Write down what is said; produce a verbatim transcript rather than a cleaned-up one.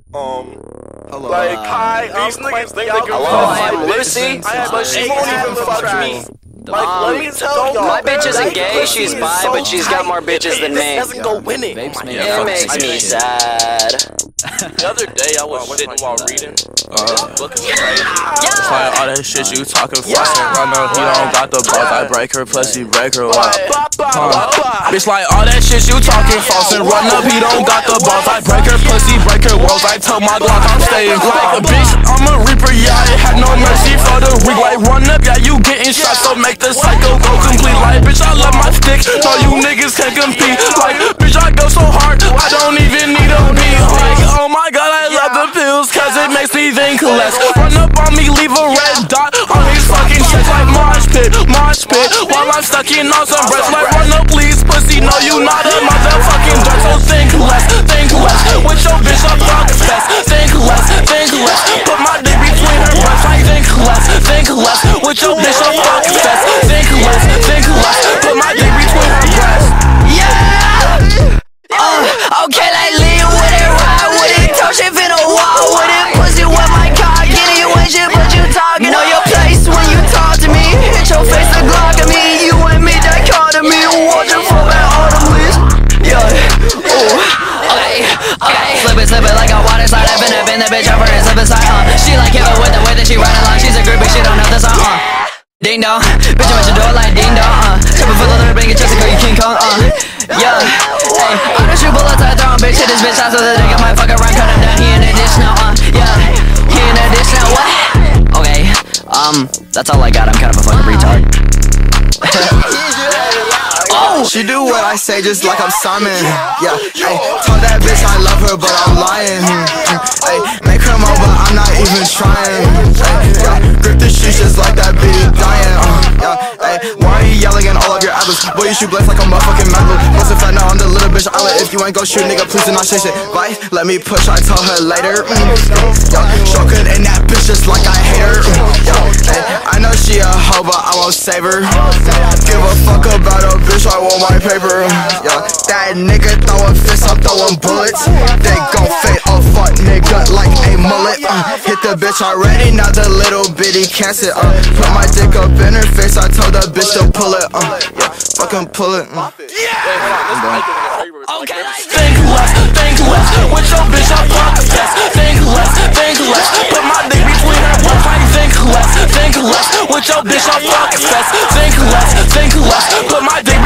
Um, Hello. like, hi, these niggas think they can Hello, I am Luci. but she won't even fuck me. Like, Um, let me tell y'all, my bitch isn't gay, pussy she's is bi, so but she's got tight. more bitches than This me. doesn't go in it. Vapes make It makes me sad. The other day, I was sitting while reading. Uh, Book is crazy. it's like all that shit you talking fucking run up. He don't got the balls, I break her pussy, break her up. Huh. Bitch, like all that shit you talking false and run up. He don't got the balls, I break her pussy, break her walls. I tell my Glock I'm staying like a bitch. I'm a reaper, yeah. I had no mercy for the weak. Like run up, yeah, you getting shot, so make the cycle go complete. Like bitch, I love my stick, so you niggas can't compete. Like bitch, I go so hard, I don't even need a beat. Like oh my god, I love the pills, cause it makes me think less. Run up on me, leave a red dot on his fucking chest like mosh pit, mosh pit. While I'm stuck in on some breath, like run up please, pussy, no you not a motherfucking dirt. So think less, think less, with your bitch I'm Fuckfest. Think less, think less, put my dick between her breasts. Like think less, think less, with your bitch I'm Fuckfest. Think less, think less, put my dick between her breasts. Yeah! Uh, okay, like lean with it, ride with it, touch it, finna walk with it, pussy with my car, get it when shit, but you talking on your place when you talk to me, hit your face a Glock at me, you and me, that call to me, watching for that autumn list, yeah, ooh, okay, okay, slip it, slip it like a water slide, I've been up in the bitch over and slip inside, uh, she like it with the way that she riding along, she's a groupie, she don't know the song, uh, ding dong, bitch, I'm at your door like ding dong, uh, tripping for the little bang, get Jessica, you King Kong, uh, yeah, hey, I don't shoot bullets, I throw him, bitch, hit this bitch out so the nigga might fuck around, cut him down, he in the dish now, uh, yeah, he in the dish now, what? Okay, um, that's all I got, I'm kind of a fucking retard. Oh, she do what I say just like I'm Simon. Yeah, hey, told that bitch I love her, but I'm lying. Hey, make her move, but I'm not even trying. Hey, yeah, grip the shit just like that bitch dying. Uh, yeah, hey, why are you yelling in all of your albums? Boy, you shoot blaze like a motherfucking magnet. What's the fat now on the little bitch island? If you ain't go shoot, nigga, please do not say shit. Vythe, let me push, I tell her later. Mm, yeah, shotgun in that bitch just like I hate her. Yeah, hey, I know she a hoe, but I won't save her. Give a fuck about a bitch, I want my paper. Yeah, that nigga throwing fists, I'm throwing bullets. They gon' fade a fuck nigga like a mullet. Uh, hit the bitch already, now the little bitty can't sit. Uh, put my dick up in her face, I told the bitch to pull it. Uh, yeah, fucking pull it. Uh. Okay, like Think less, think less, with your bitch I'm Fuckfest. Think less, think less, put my dick between her breasts. Like think less, think less, with your bitch I'm Fuckfest. Think less, think less, put my dick